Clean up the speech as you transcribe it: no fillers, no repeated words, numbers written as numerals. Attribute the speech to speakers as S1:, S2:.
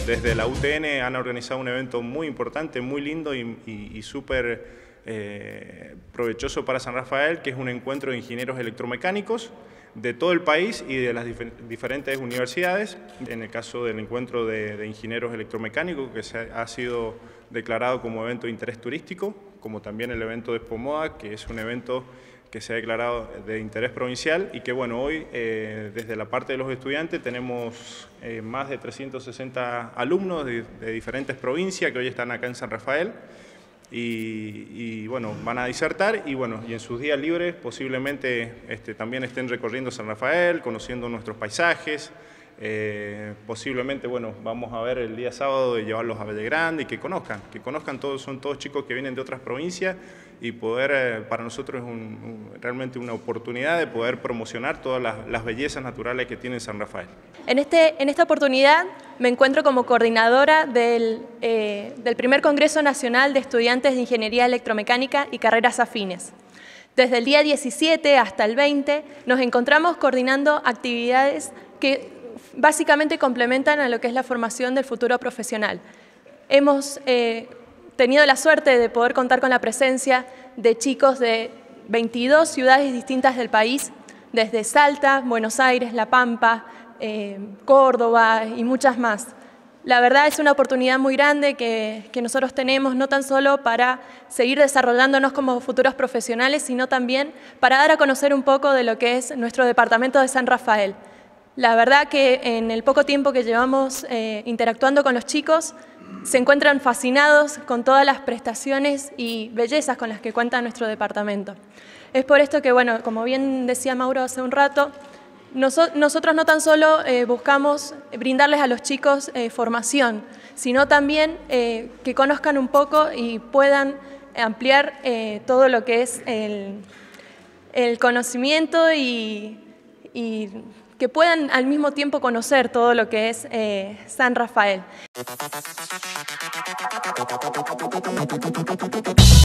S1: desde la UTN han organizado un evento muy importante, muy lindo y súper provechoso para San Rafael, que es un encuentro de ingenieros electromecánicos de todo el país y de las diferentes universidades. En el caso del encuentro de ingenieros electromecánicos, que ha sido declarado como evento de interés turístico, como también el evento de Expomoda, que es un evento que se ha declarado de interés provincial y que bueno, hoy desde la parte de los estudiantes tenemos más de 360 alumnos de diferentes provincias que hoy están acá en San Rafael y bueno, van a disertar y bueno, y en sus días libres posiblemente también estén recorriendo San Rafael, conociendo nuestros paisajes. Posiblemente, bueno, vamos a ver el día sábado de llevarlos a Valle Grande y que conozcan todos, son todos chicos que vienen de otras provincias y poder, para nosotros es realmente una oportunidad de poder promocionar todas las bellezas naturales que tiene San Rafael.
S2: En esta oportunidad me encuentro como coordinadora del primer Congreso Nacional de Estudiantes de Ingeniería Electromecánica y Carreras Afines. Desde el día 17 hasta el 20 nos encontramos coordinando actividades que básicamente complementan a lo que es la formación del futuro profesional. Hemos tenido la suerte de poder contar con la presencia de chicos de 22 ciudades distintas del país, desde Salta, Buenos Aires, La Pampa, Córdoba y muchas más. La verdad es una oportunidad muy grande que nosotros tenemos, no tan solo para seguir desarrollándonos como futuros profesionales, sino también para dar a conocer un poco de lo que es nuestro departamento de San Rafael. La verdad que en el poco tiempo que llevamos interactuando con los chicos, se encuentran fascinados con todas las prestaciones y bellezas con las que cuenta nuestro departamento. Es por esto que, bueno, como bien decía Mauro hace un rato, nosotros no tan solo buscamos brindarles a los chicos formación, sino también que conozcan un poco y puedan ampliar todo lo que es el conocimiento y que puedan al mismo tiempo conocer todo lo que es San Rafael.